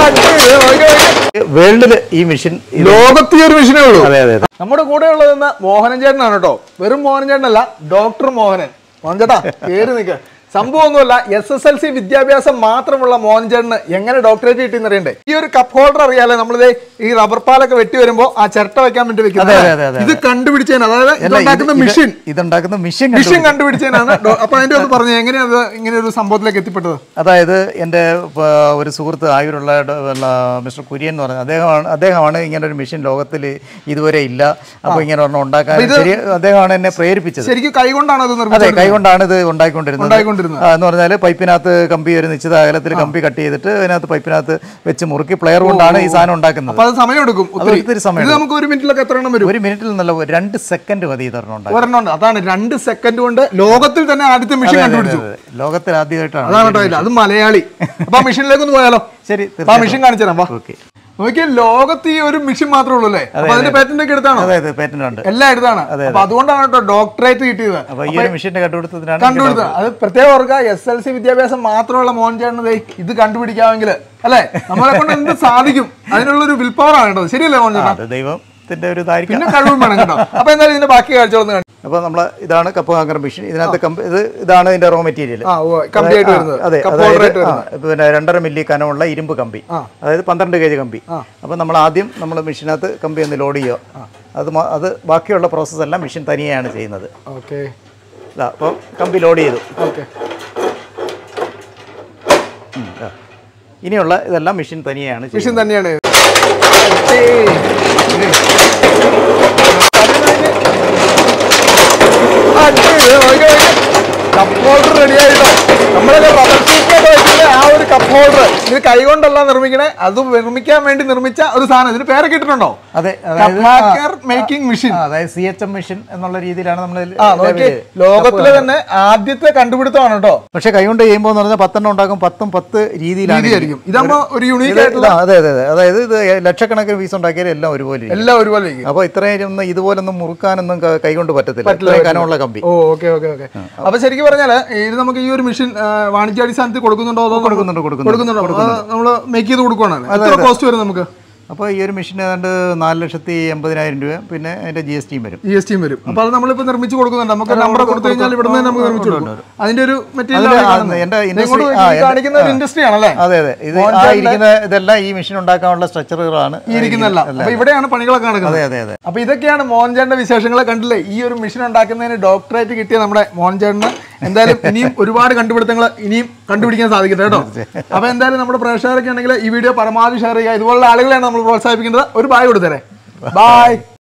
വേൾഡില് ഈ മെഷീൻ ലോകത്തെ ഒരു മെഷീനേ ഉള്ളൂ. നമ്മുടെ കൂടെ ഉള്ളതെന്ന് മോഹനൻ ചേട്ടനാണ് കേട്ടോ. വെറും മോഹനൻ ചേട്ടനല്ല, ഡോക്ടർ മോഹനൻ. മോഹൻ ചേട്ടാ പേര് നിൽക്ക. സംഭവമൊന്നുമല്ല, SSLC വിദ്യാഭ്യാസം മാത്രമുള്ള മോഹൻ ചേട്ടന് എങ്ങനെ ഡോക്ടറേറ്റ് കിട്ടിയെന്ന് അറിയണ്ടേ? ഈ ഒരു കപ്പ് ഹോൾഡർ അറിയാലേ, നമ്മളിത് ഈ റബ്ബർ പാലൊക്കെ വെട്ടി വരുമ്പോ ആ ചിരട്ട വെക്കാൻ വേണ്ടി വെക്കുന്നത്. ഇത് കണ്ടുപിടിച്ചതിന്, അതായത് ഇതുണ്ടാക്കുന്ന മെഷീൻ കണ്ടുപിടിച്ചതിനാണ്. അപ്പൊ അതിന്റെ ഒന്ന് പറഞ്ഞു, എങ്ങനെയാണ് ഇങ്ങനെ ഒരു സംഭവത്തിലേക്ക് എത്തിപ്പെട്ടത്? അതായത് എൻ്റെ ഒരു സുഹൃത്ത് ആയൂരുള്ള മിസ്റ്റർ കുര്യൻ എന്ന് പറഞ്ഞത് അദ്ദേഹമാണ് ഇങ്ങനെ ഒരു മെഷീൻ ലോകത്തിൽ ഇതുവരെ ഇല്ല, അപ്പോൾ ഇങ്ങനെ ഒരെണ്ണം ഉണ്ടാക്കാൻ അദ്ദേഹമാണ് എന്നെ പ്രേരിപ്പിച്ചത്. ശരിക്കും കൈകൊണ്ടാണ് അത്? അതെ, കൈകൊണ്ടാണ് ഇത് ഉണ്ടാക്കിക്കൊണ്ടിരുന്നത്. എന്ന് പറഞ്ഞാൽ പൈപ്പിനകത്ത് കമ്പി ഒരു നിശ്ചിത അകലത്തിൽ കമ്പി കട്ട് ചെയ്തിട്ട് അതിനകത്ത് പൈപ്പിനകത്ത് വെച്ച് മുറുക്കി പ്ലെയർ കൊണ്ടാണ് ഈ സാധനം ഉണ്ടാക്കുന്നത്. അത് സമയം എടുക്കും, ഒത്തിരി സമയം. നമുക്ക് ഒരു മിനിറ്റിലൊക്കെ എത്ര എണ്ണം വരും? ഒരു മിനിറ്റിൽ നല്ല 2 സെക്കൻഡ് മതി ഇതൊരെണ്ണം. അതാണ് 2 സെക്കൻഡ് കൊണ്ട് ലോകത്തിൽ തന്നെ ആദ്യത്തെ മെഷീൻ കണ്ടുപിടിച്ചു. ലോകത്തിൽ ആദ്യമായിട്ടാണ്. അതാണ് അത് മലയാളി. അപ്പൊ മെഷീനിലേക്ക് ഒന്ന് പോയാലോ? ശരി, മെഷീൻ കാണിച്ചു തരാം. നോക്കിയ ലോകത്ത് ഈ ഒരു മെഷീൻ മാത്രമേ ഉള്ളൂ അല്ലേ? അപ്പൊ അതിന്റെ പേറ്റന്റ് ഒക്കെ എടുത്താണ്? എല്ലാം എടുത്താണ്. അപ്പൊ അതുകൊണ്ടാണ് കേട്ടോ ഡോക്ടറേറ്റ് കിട്ടിയത്. കണ്ടുപിടുത്തത് അത് പ്രത്യേകം ഓർക്കുക. SSLC വിദ്യാഭ്യാസം മാത്രമുള്ള മോഹൻ ചേട്ടന് ഇത് കണ്ടുപിടിക്കാമെങ്കിൽ അല്ലെ, നമ്മളെ കൊണ്ട് എന്ത് സാധിക്കും? അതിനുള്ളൊരു വിൽ പവർ ആണ് കേട്ടോ. ശരിയല്ലേ മോഹൻ ചേട്ടാ? ദൈവത്തിന്റെ ഒരു പിന്നെ കഴിവും വേണം കേട്ടോ. അപ്പൊ എന്തായാലും ഇതിന്റെ ബാക്കി കാഴ്ചകളൊന്നും കണ്ടു. അപ്പോൾ നമ്മൾ ഇതാണ് കപ്പ് ഹാങ്കർ മെഷീൻ. ഇതിനകത്ത് ഇതാണ് ഇതിന്റെ റോ മെറ്റീരിയൽ. അതെ, പിന്നെ 2.5 മില്ലി കനമുള്ള ഇരുമ്പ് കമ്പി, അതായത് 12 kg കമ്പി. അപ്പോൾ നമ്മൾ ആദ്യം മെഷീനകത്ത് കമ്പി ഒന്ന് ലോഡ് ചെയ്യുക. അത് ബാക്കിയുള്ള പ്രോസസ്സ് എല്ലാം മെഷീൻ തനിയെയാണ് ചെയ്യുന്നത്. അപ്പോൾ കമ്പി ലോഡ് ചെയ്തു. ഇനിയുള്ള ഇതെല്ലാം മെഷീൻ തനിയെയാണ്. കപ്പ് ഹോൾഡർ റെഡി ആയിട്ടോ. നമ്മളൊക്കെ റബ്ബർ ഷീറ്റിനൊക്കെ വെച്ചിട്ട് ആ ഒരു കപ്പ് ഹോൾഡർ ഇത് കൈകൊണ്ടല്ല നിർമ്മിക്കണേ, അത് നിർമ്മിക്കാൻ വേണ്ടി നിർമ്മിച്ച ഒരു സാധനം. ഇതിന് പേരൊക്കെ ഇട്ടിട്ടുണ്ടോ? അതെ, മേക്കിംഗ് മെഷീൻ, അതായത് CHM മെഷീൻ എന്നുള്ള രീതിയിലാണ് നമ്മൾ ലോകത്തിലെ തന്നെ ആദ്യത്തെ കണ്ടുപിടുത്തമാണ് കേട്ടോ. പക്ഷെ കൈകൊണ്ട് ചെയ്യുമ്പോൾ എന്ന് പറഞ്ഞാൽ 10 എണ്ണം ഉണ്ടാക്കും, 10 രീതിയിലായിരിക്കും. ഇതാകുമ്പോൾ ഒരു യൂണീക്ക് ആയിട്ടുള്ള. അതെ, അതായത് ഇത് ലക്ഷക്കണക്കിന് പീസ് ഉണ്ടാക്കിയാൽ എല്ലാം ഒരുപോലെ. അപ്പൊ ഇത്രയും ഇതുപോലൊന്നും മുറുക്കാനൊന്നും കൈകൊണ്ട് പറ്റത്തില്ല, കനമുള്ള കമ്പി. അപ്പൊ ശരിക്കും പറഞ്ഞാല് ഇത് നമുക്ക് ഈ ഒരു മെഷീൻ വാണിജ്യാടിസ്ഥാനത്തിൽ കൊടുക്കുന്നുണ്ടോ? കൊടുക്കുന്നുണ്ടോ? നമ്മള് മേക്ക് ചെയ്ത് കൊടുക്കുകയാണ്. എത്ര കോസ്റ്റ് വരും നമുക്ക്? അപ്പോൾ ഈ ഒരു മെഷീൻ ഏതാണ്ട് 4,80,000 രൂപ, പിന്നെ അതിന്റെ GST വരും. അപ്പോൾ അത് നമ്മളിപ്പോൾ നിർമ്മിച്ച് കൊടുക്കുന്നുണ്ട്. നമുക്ക് നമ്പർ കൊടുത്തു കഴിഞ്ഞാൽ ഇവിടെ നിന്ന് നമുക്ക് നിർമ്മിച്ചു കൊടുക്കും. അതിന്റെ ഒരു ഇൻഡസ്ട്രി ആണല്ലേ? അതെ, ഇത് ഇതെല്ലാം ഈ മെഷീൻ ഉണ്ടാക്കാനുള്ള സ്ട്രക്ചറുകളാണ് ഇരിക്കുന്നതല്ല. അപ്പൊ ഇവിടെയാണ് പണികളൊക്കെ നടക്കുന്നത്. അതെ. അപ്പൊ ഇതൊക്കെയാണ് മോഹൻ ചേട്ടന്റെ വിശേഷങ്ങളെ കണ്ടില്ലേ? ഈ ഒരു മെഷീൻ ഉണ്ടാക്കുന്നതിന് ഡോക്ടറേറ്റ് കിട്ടിയ നമ്മുടെ മോഹൻ ചേട്ടന് എന്തായാലും ഇനിയും ഒരുപാട് കണ്ടുപിടുത്തങ്ങൾ ഇനിയും കണ്ടുപിടിക്കാൻ സാധിക്കട്ടെ കേട്ടോ. അപ്പൊ എന്തായാലും നമ്മുടെ പ്രേക്ഷകരൊക്കെ ഉണ്ടെങ്കിൽ ഈ വീഡിയോ പരമാവധി ഷെയർ ചെയ്യുക. ഇതുപോലുള്ള ആളുകളെയാണ് നമ്മൾ പ്രോത്സാഹിപ്പിക്കുന്നത്. ഒരു ബായ് കൊടുത്തരേ. ബായ്.